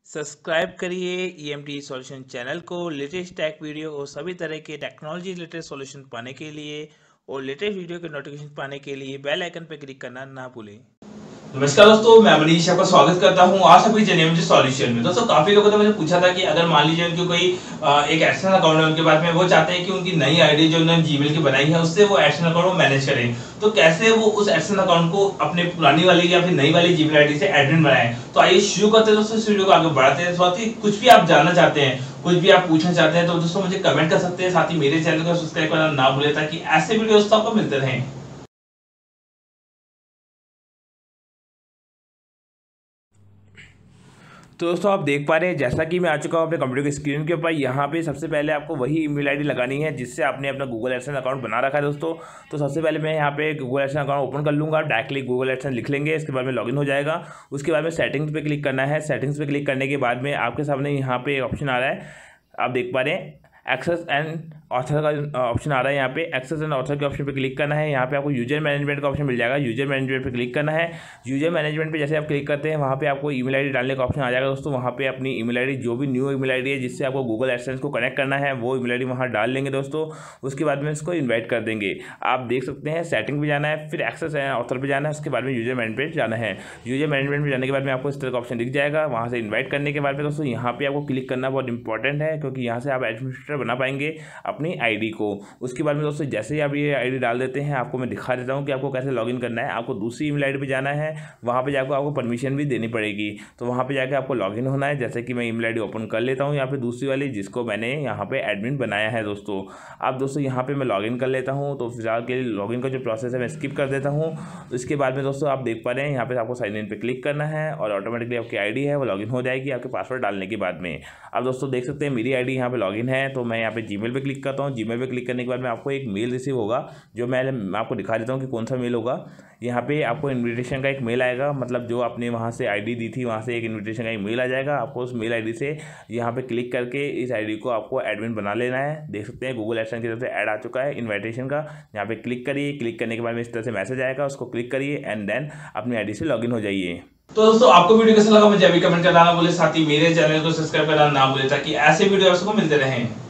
Subscribe करिए EMT solution channel को latest tech video और सभी तरह के टेक्नोलॉजी रिलेटेड सॉल्यूशन पाने के लिए और लेटेस्ट वीडियो के नोटिफिकेशन पाने के लिए बेल आइकन पर क्लिक करना ना भूलें। नमस्कार दोस्तों, मैं मनीष आपका स्वागत करता हूं आज सभी ईएमटी सॉल्यूशन में। दोस्तों काफी लोगों ने मुझे पूछा था कि अगर मान लीजिए उनकी कोई एक एक्सटर्नल अकाउंट है उनके पास में, वो चाहते हैं कि उनकी नई आईडी जो उन्होंने जीमेल की बनाई है उससे वो एक्सटर्नल अकाउंट मैनेज करें, तो कैसे वो उस एक्सटर्नल अकाउंट को अपने पुरानी वाली या फिर नई वाली जीमेल आईडी से एडमिन बनाएं। तो आइए शुरू करते हैं दोस्तों, इस वीडियो को आगे बढ़ाते हैं। साथ ही कुछ भी आप जानना चाहते हैं, कुछ भी आप पूछना चाहते हैं तो दोस्तों मुझे कमेंट कर सकते हैं। साथ ही मेरे चैनल को सब्सक्राइब करना ना भूलें ताकि ऐसे वीडियोस आपको मिलते रहें। तो दोस्तों आप देख पा रहे हैं जैसा कि मैं आ चुका हूं अपने कंप्यूटर की स्क्रीन के ऊपर। यहाँ पे सबसे पहले आपको वही ईमेल आईडी लगानी है जिससे आपने अपना गूगल एडसेंस अकाउंट बना रखा है दोस्तों। तो सबसे पहले मैं यहाँ पे गूगल एडसेंस अकाउंट ओपन कर लूँगा, डायरेक्टली गूगल एडसेंस लिख लेंगे, इसके बाद में लॉगिन हो जाएगा। उसके बाद में सेटिंग्स पे क्लिक करना है। सेटिंग्स पे क्लिक करने के बाद में आपके सामने यहाँ पे ऑप्शन आ रहा है, आप देख पा रहे हैं एक्सेस एंड ऑथर का ऑप्शन आ रहा है। यहाँ पे एक्सेस एंड ऑथर के ऑप्शन पे क्लिक करना है। यहाँ पे आपको यूजर मैनेजमेंट का ऑप्शन मिल जाएगा, यूजर मैनेजमेंट पे क्लिक करना है। यूजर मैनेजमेंट पे जैसे आप क्लिक करते हैं वहाँ पे आपको ईमेल आईडी डालने का ऑप्शन आ जाएगा दोस्तों। वहाँ पे अपनी ईमेल आईडी, जो भी न्यू ईमेल आईडी है जिससे आपको गूगल एडसेंस को कनेक्ट करना है, वो ईमेल आईडी वहाँ डाल लेंगे दोस्तों। उसके बाद में इसको इन्वाइट कर देंगे। आप देख सकते हैं सेटिंग पे जाना है, फिर एक्सेस एंड ऑथर पे जाना है, उसके बाद में यूजर मैनेजमेंट जाना है। यूजर मैनेजमेंट में जाने के बाद में आपको इस तरह का ऑप्शन दिख जाएगा। वहाँ से इन्वाइट करने के बाद में दोस्तों यहाँ पे आपको क्लिक करना बहुत इंपॉर्टेंट है, क्योंकि यहाँ से आप एडमिनिस्ट्रेटर बना पाएंगे अपनी आईडी को। उसके बाद में दोस्तों जैसे ही आप ये आईडी डाल देते हैं, आपको मैं दिखा देता हूँ कि आपको कैसे लॉगिन करना है। आपको दूसरी ईमेल आईडी पे जाना है, वहाँ पे जाकर आपको परमिशन भी देनी पड़ेगी। तो वहाँ पे जाकर आपको लॉगिन होना है। जैसे कि मैं ईमेल आईडी ओपन कर लेता हूँ यहाँ पे दूसरी वाली, जिसको मैंने यहाँ पे एडमिन बनाया है दोस्तों। अब दोस्तों यहाँ पे मैं लॉगिन कर लेता हूँ। तो फिलहाल के लिए लॉगिन का जो प्रोसेस है मैं स्किप कर देता हूँ। इसके बाद में दोस्तों आप देख पा रहे हैं यहाँ पे आपको साइन इन पे क्लिक करना है और ऑटोमेटिकली आपकी आईडी है वो लॉगिन हो जाएगी आपके पासवर्ड डालने के बाद में। अब दोस्तों देख सकते हैं मेरी आईडी यहाँ पे लॉगिन है। तो मैं यहाँ पे जीमेल पे क्लिक करता हूँ। जीमेल पे क्लिक करने के बाद में आपको एक मेल रिसीव होगा, जो मैं आपको दिखा देता हूँ कि कौन सा मेल होगा। यहाँ पे आपको इनविटेशन का एक मेल आएगा, मतलब जो आपने वहाँ से आईडी दी थी वहाँ से एक इनविटेशन का एक मेल आ जाएगा। आपको उस मेल आईडी से यहाँ पे क्लिक करके इस आईडी को आपको एडमिन बना लेना है। देख सकते हैं गूगल एडसेंस की तरफ से ऐड आ चुका है इन्विटेशन का। यहाँ पे क्लिक करिए, क्लिक करने के बाद में इस तरह से मैसेज आएगा, उसको क्लिक करिए एंड देन अपनी आईडी से लॉगिन हो जाइए। तो दोस्तों आपको वीडियो कैसा लगा मुझे अभी कमेंट करना ना भूले। साथ ही मेरे चैनल को सब्सक्राइब करना ना भूले ताकि ऐसे वीडियो आपको मिलते रहें।